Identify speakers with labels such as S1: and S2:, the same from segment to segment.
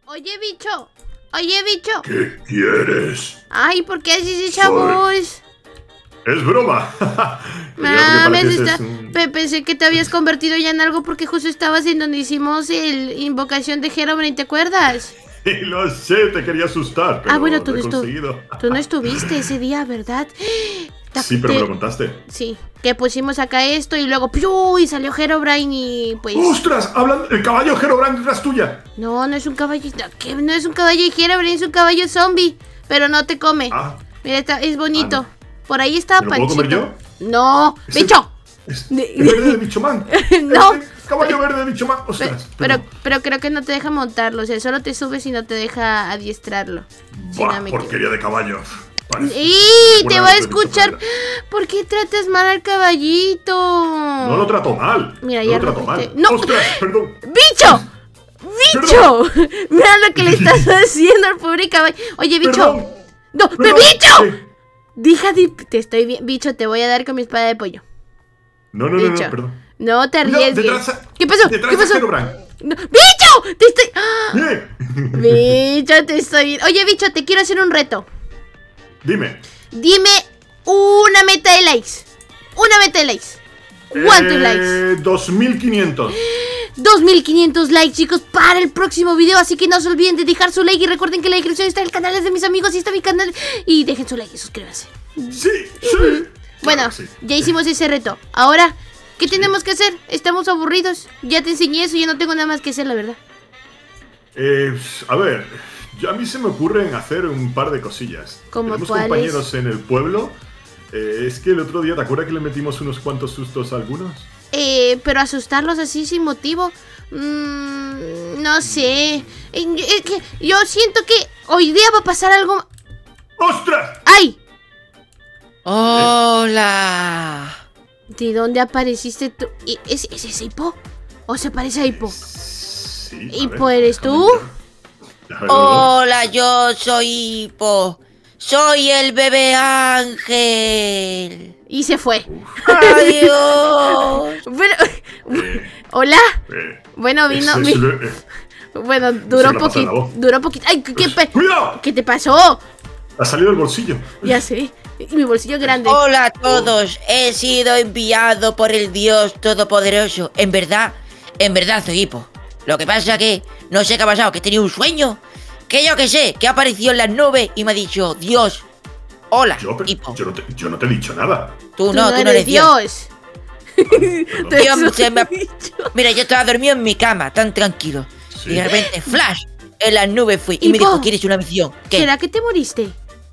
S1: Oye, bicho. Oye, bicho.
S2: ¿Qué quieres?
S1: Ay, ¿por qué haces esa voz?
S2: Es broma.
S1: Pensé que te habías convertido ya en algo porque justo estabas en donde hicimos el invocación de Herobrine, ¿te acuerdas?
S2: Y lo sé, te quería asustar, pero
S1: bueno, tú no estuviste ese día, ¿verdad?
S2: Sí, pero me lo contaste.
S1: Sí, que pusimos acá esto y luego ¡piu! Y salió Herobrine y pues...
S2: ¡Ostras! El caballo Herobrine detrás tuya.
S1: No, no es un caballo... ¿Qué? No es un caballo de Herobrine, es un caballo zombie. Pero no te come. Mira, es bonito. Por ahí estaba Panchito.
S2: ¿Lo puedo comer yo?
S1: ¡No! ¡Bicho!
S2: Es verde de Bichoman.
S1: No.
S2: Caballo verde de Bichoman. Ostras.
S1: Pero creo que no te deja montarlo. O sea, solo te subes y no te deja adiestrarlo.
S2: Porquería de caballo.
S1: ¡Y te va a escuchar! ¿Por qué tratas mal al caballito?
S2: No lo trato mal.
S1: Mira, ya
S2: lo trato mal.
S1: ¡No!
S2: ¡Ostras! Perdón.
S1: ¡Bicho! ¡Bicho! Mira lo que le estás haciendo al pobre caballo. Oye, bicho.
S2: Perdón.
S1: ¡No! ¡Pero bicho! Deja de... Te estoy bien... Bicho, te voy a dar con mi espada de pollo.
S2: No, perdón.
S1: No te arriesgues. ¿Qué pasó?
S2: ¿Qué
S1: pasó? No. ¡Bicho! Te estoy... Bicho, te estoy bien. Oye, bicho, te quiero hacer un reto.
S2: Dime
S1: una meta de likes. Una meta de likes. ¿Cuántos likes?
S2: 2500.
S1: 2500 likes, chicos, para el próximo video. Así que no se olviden de dejar su like. Y recuerden que en la descripción está el canal de mis amigos y está mi canal. Y dejen su like y suscríbanse.
S2: Sí.
S1: Bueno,
S2: claro, sí.
S1: Ya hicimos ese reto. Ahora, ¿qué tenemos que hacer? Estamos aburridos. Ya te enseñé eso, ya no tengo nada más que hacer, la verdad.
S2: A ver, a mí se me ocurren hacer un par de cosillas. Tenemos compañeros en el pueblo. Es que el otro día, ¿te acuerdas que le metimos unos cuantos sustos a algunos?
S1: Pero asustarlos así sin motivo, no sé. Yo siento que hoy día va a pasar algo.
S2: ¡Ostras!
S1: ¡Ay!
S3: ¡Hola!
S1: ¿De dónde apareciste tú? ¿Es ese Hippo? ¿O se parece a Hippo?
S2: Sí.
S1: ¿Hippo eres tú?
S3: Hola, yo soy Hippo. Soy el bebé ángel.
S1: Y se fue.
S3: Adiós.
S1: Hola. Bueno, vino. Bueno, duró poquito. ¡Ay!
S2: ¡Cuidado!
S1: ¿Qué te pasó?
S2: Ha salido el bolsillo.
S1: Ya sé. Mi bolsillo grande.
S3: Hola a todos. He sido enviado por el Dios Todopoderoso. En verdad soy Hippo. Lo que pasa que no sé qué ha pasado, que he tenido un sueño. Que yo que sé, que ha aparecido en las nubes y me ha dicho, Dios, hola, Hippo.
S2: Yo no te he dicho nada.
S3: Tú no eres Dios.
S1: Dios.
S3: Mira, yo estaba dormido en mi cama, tan tranquilo.
S2: Sí.
S3: Y de repente, flash, en las nubes fui. Y me dijo, ¿quieres una misión? ¿Qué?
S1: ¿Será que te moriste?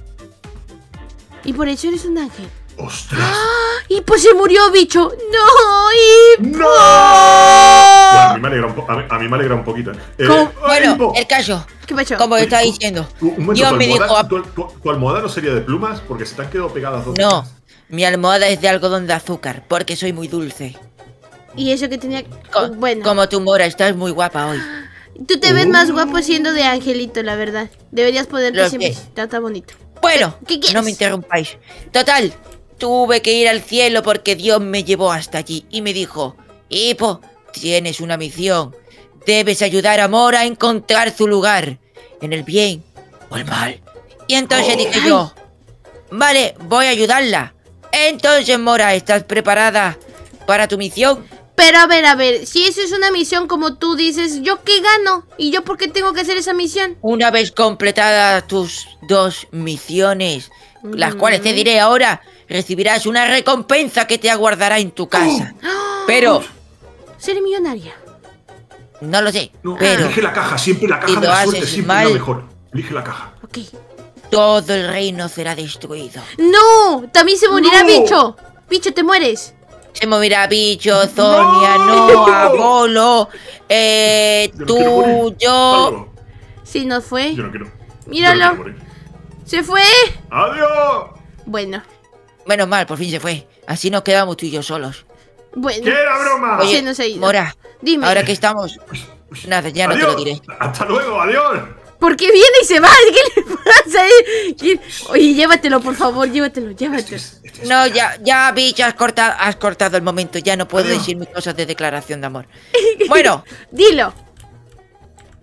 S1: Y por eso eres un ángel.
S2: ¡Ostras!
S1: ¡Y pues se murió, bicho! ¡No, Hippo!
S2: ¡No! Bueno, a mí me alegra un poquito.
S3: Bueno,
S2: Hippo.
S3: el caso.
S1: ¿Qué pasó?
S3: Como estaba diciendo.
S2: Dios me dijo. ¿Tu almohada no sería de plumas? Porque se te han quedado pegadas dos.
S3: No, mi almohada es de algodón de azúcar, porque soy muy dulce.
S1: Y eso que tenía. Bueno.
S3: Como tu Mora, estás muy guapa hoy.
S1: Tú te ves más guapo siendo de angelito, la verdad. Deberías ponerte siempre. Está bonito.
S3: Bueno,
S1: ¿Qué quieres?
S3: No me interrumpáis. Total, tuve que ir al cielo porque Dios me llevó hasta allí y me dijo, Hippo, tienes una misión. Debes ayudar a Mora a encontrar su lugar, en el bien o el mal. Y entonces dije yo, vale, voy a ayudarla. Entonces, Mora, ¿estás preparada para tu misión?
S1: Pero a ver, si eso es una misión como tú dices, ¿yo qué gano? ¿Y yo por qué tengo que hacer esa misión?
S3: Una vez completadas tus 2 misiones, las cuales te diré ahora, recibirás una recompensa que te aguardará en tu casa. Pero...
S1: seré millonaria.
S3: No lo sé,
S2: No,
S3: pero...
S2: elige la caja, siempre la caja de la suerte, siempre es lo mejor. Elige la caja.
S1: Ok.
S3: Todo el reino será destruido.
S1: ¡No! También se morirá Bicho. Bicho, te mueres.
S3: Se morirá Bicho, Zonia, Noah, Bolo, tú, yo...
S1: Sí, nos fue.
S2: Yo no quiero.
S1: Míralo. Se fue.
S2: ¡Adiós!
S1: Bueno.
S3: Menos mal, por fin se fue. Así nos quedamos tú y yo solos.
S1: Bueno.
S2: ¿Qué era broma?
S3: Oye,
S1: se nos ha ido.
S3: Mora,
S1: dime.
S3: Ahora que estamos... Nada, ya no te lo diré.
S2: ¡Hasta luego! ¡Adiós!
S1: ¿Por qué viene y se va? ¿Qué le pasa? Oye, llévatelo, por favor, llévatelo.
S3: No, ya, Bicho, has cortado el momento. Ya no puedo decir mis cosas de declaración de amor. Bueno.
S1: Dilo.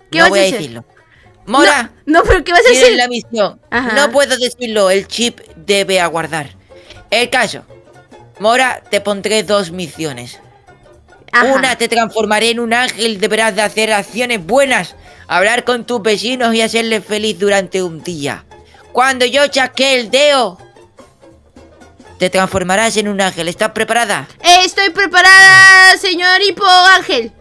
S1: ¿Qué vas
S3: voy
S1: a
S3: a
S1: hacer?
S3: decirlo. Mora,
S1: No, pero ¿qué vas a
S3: tienes
S1: hacer?
S3: la misión.
S1: Ajá.
S3: No puedo decirlo, el chip debe aguardar. El caso. Mora, te pondré 2 misiones.
S1: Ajá.
S3: Una, te transformaré en un ángel. Deberás de hacer acciones buenas, hablar con tus vecinos y hacerles feliz durante un día. Cuando yo chasquee el dedo, te transformarás en un ángel. ¿Estás preparada?
S1: Estoy preparada, señor Hipo Ángel.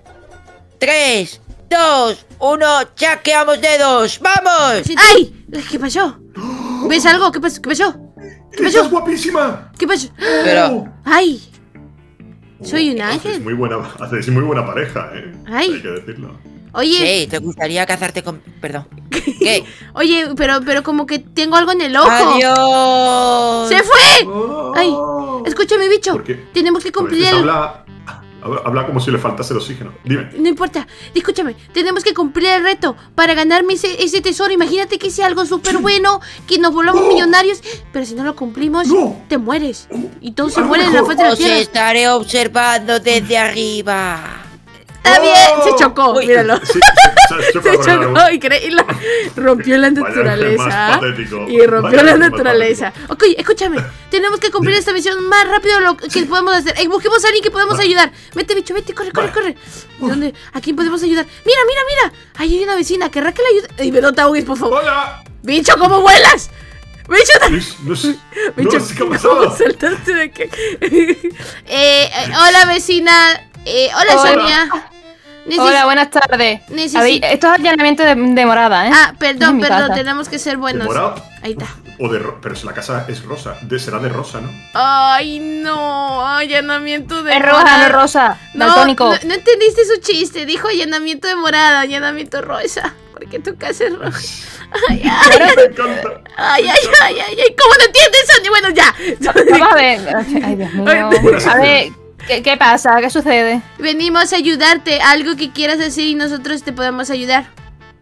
S3: 3, 2, 1, chasqueamos dedos. ¡Vamos!
S1: ¡Ay! ¿Qué pasó? ¿Ves algo? ¿Qué pasó? ¿Qué pasó? ¿Qué
S2: ¡Estás
S1: pasó?
S2: guapísima!
S1: ¿Qué pasó?
S3: Pero,
S1: ¡Ay! Soy un
S2: Hacéis
S1: ángel.
S2: muy buena pareja, ¿eh?
S1: Ay.
S2: Hay que decirlo.
S1: Oye,
S3: sí, ¿te gustaría casarte con...? Perdón. ¿Qué?
S1: oye, pero como que tengo algo en el ojo.
S3: ¡Adiós!
S1: ¡Se fue!
S2: Oh.
S1: Ay, escúchame, bicho.
S2: ¿Por qué?
S1: Tenemos que
S2: A veces
S1: cumplir el...
S2: habla como si le faltase el oxígeno. Dime.
S1: No importa, escúchame, tenemos que cumplir el reto para ganarme ese tesoro. Imagínate que sea algo súper bueno, que nos volvamos millonarios, pero si no lo cumplimos,
S2: No.
S1: te mueres. Y todos se
S2: A lo
S1: mueren en la
S2: mejor.
S1: faz de la
S3: Os
S1: tierra.
S3: estaré observando desde arriba.
S1: Está bien, se chocó,
S3: Uy.
S1: míralo.
S2: Sí,
S1: Se
S2: choca con el
S1: chocó,
S2: árbol.
S1: increíble. Rompió la
S2: Vaya ángel
S1: naturaleza.
S2: más patético.
S1: Y rompió
S2: Vaya
S1: la
S2: ángel más
S1: naturaleza. Ok, escúchame. Tenemos que cumplir esta misión más rápido de lo que podemos hacer. Busquemos a alguien que podamos ayudar. Vete, bicho, vete, corre, corre, corre. ¿Dónde? ¿A quién podemos ayudar? Mira, mira, mira. Ahí hay una vecina. ¿Querrá que la ayude? Ay, no te ahogues, por favor.
S2: ¡Hola!
S1: Bicho, ¿cómo vuelas? Bicho,
S2: No sé.
S1: bicho,
S2: No sé qué ha
S1: ¿cómo
S2: pasado.
S1: saltaste de qué? Hola, vecina. Hola,
S4: Hola.
S1: Sonia.
S4: Hola, buenas tardes.
S1: Necesito-
S4: Esto es allanamiento de morada, ¿eh?
S1: Ah, perdón,
S4: mi
S1: perdón,
S4: casa.
S1: tenemos que ser buenos.
S2: ¿De morado?
S1: Ahí está.
S2: Pero si la casa es rosa. Será de rosa, ¿no?
S1: Ay, no, allanamiento de
S4: Es roja,
S1: morada.
S4: no es rosa.
S1: No,
S4: Daltónico.
S1: no entendiste su chiste. Dijo allanamiento de morada, allanamiento rosa. Porque tu casa es roja. Ay, ay,
S2: Me encanta.
S1: ay, ay. ¿Cómo no entiendes, Sonia? Bueno, ya.
S4: Vamos a ver. Ay, Dios mío.
S2: Buenas
S4: A ver, ¿qué pasa? ¿Qué sucede?
S1: Venimos a ayudarte. Algo que quieras decir y nosotros te podemos ayudar.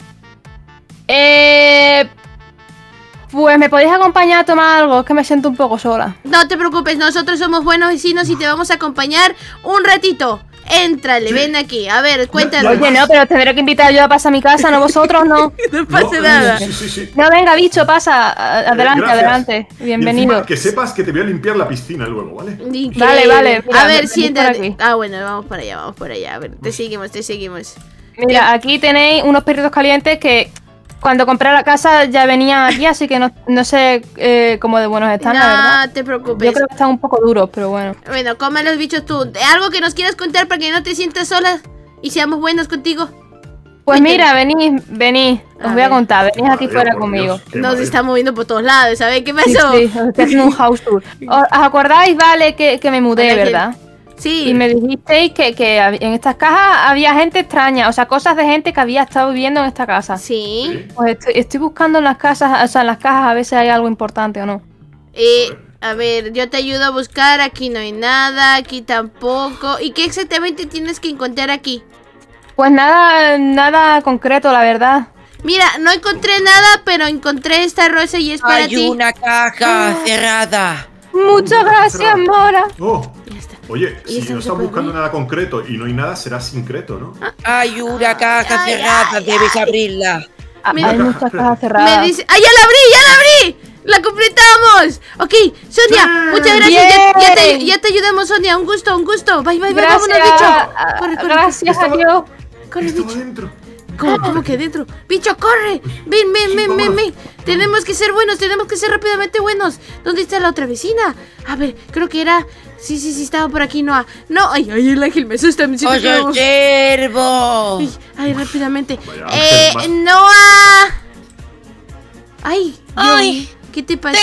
S4: Pues me podéis acompañar a tomar algo, es que me siento un poco sola.
S1: No te preocupes, nosotros somos buenos vecinos y te vamos a acompañar un ratito. Éntrale,
S2: Sí.
S1: ven aquí. A ver, cuéntanos.
S4: Oye, no, pero tendré que invitar yo a pasar a mi casa, no vosotros, no.
S1: No pasa
S2: No,
S1: nada.
S2: Sí.
S4: No, venga, bicho, pasa. Adelante,
S2: Gracias.
S4: adelante.
S2: Y
S4: Bienvenido.
S2: encima, que sepas que te voy a limpiar la piscina luego, ¿vale?
S1: Increíble.
S4: Vale, vale, mira,
S1: A ver,
S4: venid
S1: siéntate.
S4: por aquí.
S1: Ah, bueno, vamos para allá, vamos por allá. A ver, te seguimos, te seguimos.
S4: Mira, aquí tenéis unos perritos calientes que cuando compré la casa ya venían aquí, así que no sé cómo de buenos están, la verdad.
S1: No te preocupes.
S4: Yo creo que están un poco duros, pero bueno.
S1: Bueno, come los bichos tú. ¿Algo que nos quieras contar para que no te sientas sola y seamos buenos contigo?
S4: Pues
S1: Cuéntame.
S4: mira, venid,
S1: A
S4: os voy a
S1: ver.
S4: contar, venid aquí
S2: Madre,
S4: fuera
S2: por
S4: conmigo.
S2: Dios, qué
S1: Nos
S2: madre.
S1: está moviendo por todos lados, ¿sabes qué
S4: Sí,
S1: pasó?
S4: sí, os estoy haciendo un house tour. ¿Os acordáis, vale, que me mudé,
S1: Hola,
S4: verdad?
S1: Sí.
S4: Y me dijisteis que en estas cajas había gente extraña, o sea, cosas de gente que había estado viviendo en esta casa.
S1: Sí.
S2: Sí.
S4: Pues estoy buscando en las casas, o sea, en las cajas a ver si hay algo importante o no.
S1: A ver, yo te ayudo a buscar. Aquí no hay nada, aquí tampoco. ¿Y qué exactamente tienes que encontrar aquí?
S4: Pues nada concreto, la verdad.
S1: Mira, no encontré nada, pero encontré esta rosa y es para
S3: Hay
S1: ti.
S3: una caja cerrada.
S4: Muchas gracias, Mora.
S2: Oh,
S1: Ya está.
S2: oye,
S1: ¿Y
S2: si
S1: esto
S2: no
S1: no se
S2: estás
S1: puede
S2: buscando
S1: abrir?
S2: nada concreto y no hay nada, será secreto, ¿no?
S3: Hay una caja
S1: Ay,
S3: cerrada,
S1: ay,
S3: debes
S1: ay.
S3: abrirla.
S1: Mira.
S4: Hay muchas cajas cerradas.
S1: Me dice... ¡Ah, ya la abrí! ¡Ya la abrí! ¡La completamos! Ok, Sonia,
S2: Sí.
S1: muchas gracias.
S4: Bien.
S1: Ya te ayudamos, Sonia. Un gusto, un gusto. Bye, bye, bye.
S4: Gracias,
S1: Vámonos, bicho. Corre, corre.
S4: gracias a
S2: Estaba-
S4: Dios.
S1: Corre,
S2: Estaba
S1: bicho.
S2: dentro.
S1: ¿Cómo que dentro? ¡Bicho, corre! Ven,
S2: vámonos.
S1: ven. Tenemos que ser buenos, tenemos que ser rápidamente buenos. ¿Dónde está la otra vecina? A ver, creo que era... Sí, estaba por aquí, Noah. No, ay, el ángel me asusta, me siento
S3: ¡Os
S1: que vamos-
S3: observo!
S1: Ay, rápidamente.
S2: Vaya ángel más-
S1: Noah. Ay,
S5: Ay,
S1: ¿qué te pasó?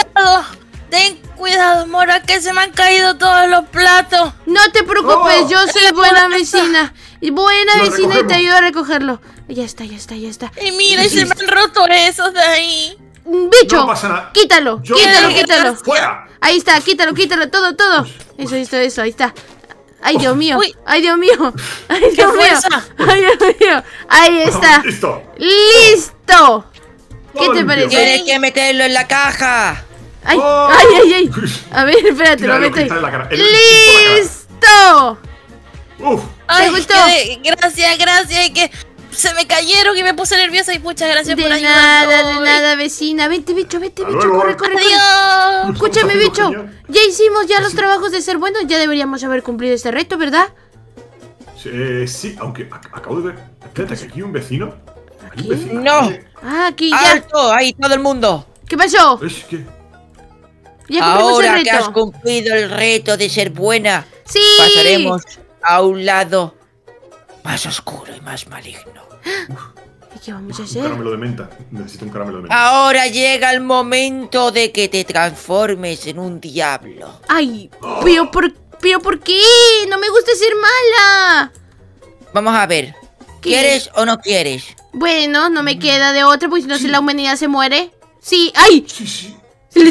S5: ten cuidado, Mora, que se me han caído todos los platos.
S1: No te preocupes,
S2: Oh.
S1: yo soy buena vecina. Y buena
S2: Lo
S1: vecina y te
S2: recogemos.
S1: ayudo a recogerlo. Ya está.
S5: Y mira, y se me han roto esos de ahí.
S1: Bicho,
S2: No pasa nada.
S1: quítalo,
S2: Yo-
S1: quítalo.
S2: ¡Fuera!
S1: Ahí está, quítalo, todo. Eso, ahí está. Ay, Dios mío.
S5: Uy.
S1: Ay, Dios mío.
S5: ¿Qué fue eso?
S1: Ay, Dios mío. Ahí está.
S2: ¡Listo!
S1: ¡Listo! ¿Qué
S2: Todo
S1: te
S2: limpio.
S1: parece?
S3: Tienes que meterlo en la caja.
S1: Ay,
S2: Oh.
S1: ay. A ver, espérate, lo
S2: Tíralo,
S1: meto ahí.
S2: quítale la cara. El-
S1: ¡Listo!
S2: ¡Uf!
S5: Ay,
S1: gustó?
S5: gracias, y que se me cayeron y me puse nerviosa y muchas gracias por
S1: De
S5: ayudarme.
S1: nada, vecina. Vente, bicho,
S2: luego.
S1: corre.
S5: Adiós.
S1: Escúchame,
S2: Haciendo
S1: bicho.
S2: genial.
S1: Ya hicimos los trabajos de ser buenos. Ya deberíamos haber cumplido este reto, ¿verdad?
S2: Sí, aunque acabo de ver. Espérate, que aquí hay un vecino. Hay un vecino.
S3: No.
S1: Ah, aquí ya.
S3: ¡Alto! Ahí todo el mundo.
S1: ¿Qué pasó?
S2: Es que.
S1: Ya cumplimos
S3: Ahora
S1: el
S3: que has
S1: reto.
S3: cumplido el reto de ser buena,
S1: Sí.
S3: pasaremos a un lado más oscuro y más maligno.
S1: ¿Y qué vamos a
S2: Un
S1: hacer?
S2: caramelo de menta. Necesito un caramelo de menta.
S3: Ahora llega el momento de que te transformes en un diablo.
S1: Ay, pero ¿por qué? No me gusta ser mala.
S3: Vamos a ver.
S1: ¿Qué?
S3: ¿Quieres o no quieres?
S1: Bueno, no me queda de otra, porque si no, si la humanidad se muere. Sí, ¡ay!
S2: Sí.
S1: Le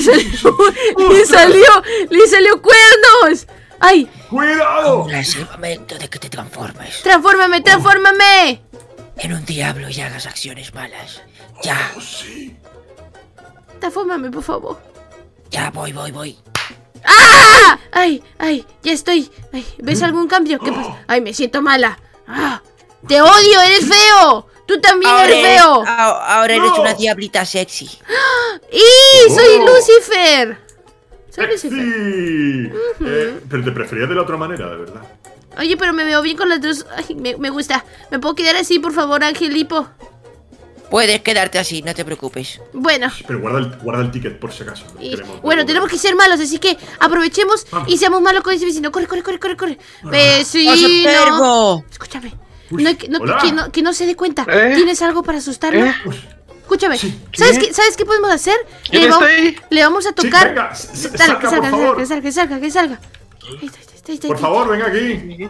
S1: salió cuernos. ¡Ay!
S2: ¡Cuidado!
S3: Ahora es el momento de que te transformes
S1: ¡Transfórmame!
S3: en un diablo y hagas acciones malas. Ya,
S2: Oh, sí.
S1: Transfórmame, por favor.
S3: ya voy.
S1: ¡Ah! ¡Ay! Ya estoy. Ay, ¿ves algún cambio? ¿Qué pasa? ¡Ay, me siento mala! ¡Ah! ¡Te odio! ¡Eres feo! ¡Tú también eres feo!
S3: Ahora eres
S2: No.
S3: una diablita sexy.
S1: ¡Y! ¡Soy
S2: Oh.
S1: Lucifer! Soy Lucifer.
S2: Sí. Pero te prefería de la otra manera, de verdad.
S1: Oye, pero me veo bien con las dos. Ay, me gusta. ¿Me puedo quedar así, por favor, Angelipo?
S3: Puedes quedarte así, no te preocupes.
S1: Bueno.
S2: Pero guarda el ticket por si acaso.
S1: Bueno, tenemos que ser malos, así que aprovechemos
S2: Vamos.
S1: y seamos malos con ese vecino. Corre.
S3: ¡Os
S1: Vecino.
S3: observo!
S1: Escúchame.
S2: Uy, hola.
S1: Que no se dé cuenta.
S6: ¿Eh?
S1: ¿Tienes algo para asustarlo?
S6: ¿Eh?
S1: Escúchame.
S2: Sí.
S1: ¿Sabes qué podemos hacer?
S6: ¿Quién está ahí?
S1: Le vamos a tocar.
S2: venga,
S1: Dale,
S2: salga,
S1: que salga,
S2: por favor.
S1: que salga. Ahí está.
S2: Por favor, venga aquí.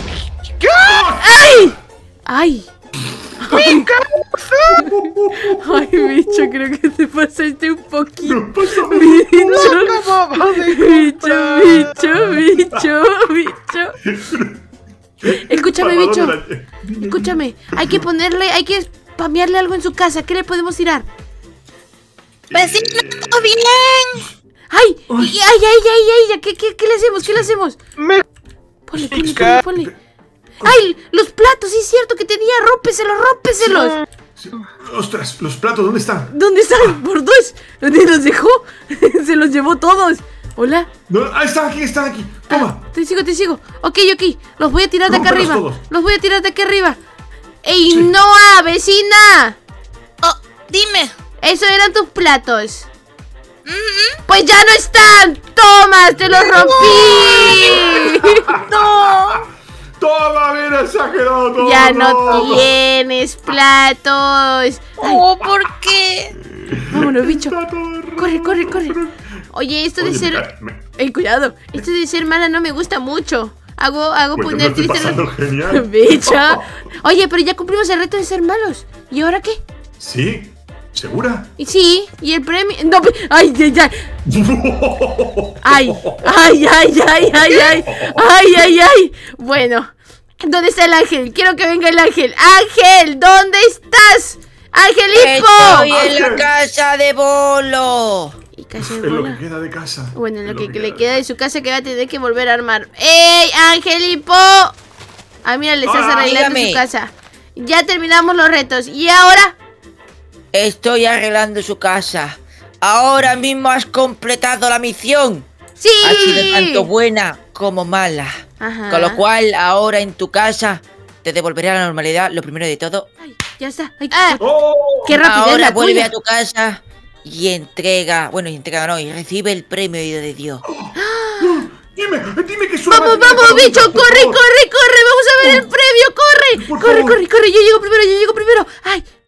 S1: ¡Ay! Ay, bicho, creo que te pasaste un poquito.
S2: No pasa nada.
S1: Bicho. Escúchame,
S2: ¿Para
S1: bicho.
S2: dónde
S1: Escúchame. Hay que spamearle algo en su casa. ¿Qué le podemos tirar?
S5: Vecino, ¿todo bien?
S1: ¡Ay! ¿Qué le hacemos? ¿Qué le hacemos? Ponle. ¡Ay! Los platos, sí es cierto que tenía. ¡Rómpeselos!
S2: Sí. Ostras, los platos, ¿dónde están?
S1: ¿Dónde están? ¿Por dos? ¿Dónde los dejó? Se los llevó todos. ¿Hola?
S2: No, están aquí. Toma.
S1: Te sigo. Ok. Los voy a tirar de acá
S2: Rómpelos
S1: arriba.
S2: todos.
S1: ¡Ey,
S2: Sí.
S1: Noah, vecina!
S5: Oh, dime.
S1: Esos eran tus platos. Pues ya no están. ¡Toma! ¡Te los rompí!
S5: No.
S2: Toma, mira, se ha quedado todo.
S1: Ya no
S2: roto.
S1: tienes platos. Ay,
S5: Oh, ¿por qué?
S1: vámonos, bicho.
S2: Está todo
S1: Corre.
S2: roto.
S1: Oye, esto de
S2: Oye,
S1: ser...
S2: me-
S1: cuidado. Esto de ser mala no me gusta mucho. Hago
S2: Pues yo me
S1: poner
S2: estoy
S1: triste
S2: pasando genial.
S1: Bicho. Oye, pero ya cumplimos el reto de ser malos. ¿Y ahora qué?
S2: ¿Sí? ¿Segura?
S1: Y sí, y el premio... No, ay. Ay. Bueno, ¿dónde está el ángel? Quiero que venga el ángel. ¡Ángel! ¿Dónde estás? ¡Angelico!
S3: Estoy en la casa de Bolo.
S1: Y casa de
S2: Es lo
S1: bola.
S2: que queda de casa.
S1: Bueno,
S2: Es
S1: lo que le
S2: de
S1: queda de su casa que va a tener que volver a armar. ¡Ey, Angelipo! Ah, mira, le estás
S2: Hola,
S1: arreglando
S3: dígame.
S1: su casa. Ya terminamos los retos. ¿Y ahora?
S3: Estoy arreglando su casa. Ahora mismo has completado la misión.
S1: ¡Sí!
S3: Ha sido tanto buena como mala.
S1: Ajá.
S3: Con lo cual, ahora en tu casa te devolveré a la normalidad, lo primero de todo.
S1: Ay, ya está. Ay,
S2: ¡Oh!
S1: ¡Qué rapidez
S3: Ahora
S1: la
S3: vuelve
S1: tuya!
S3: a tu casa y entrega, y recibe el premio de Dios.
S2: Dime que es una
S1: Vamos,
S2: máquina de
S1: bicho,
S2: preguntas, por
S1: corre.
S2: favor.
S1: Vamos a ver el premio, corre.
S2: Por favor.
S1: Corre. Yo llego primero. Ay,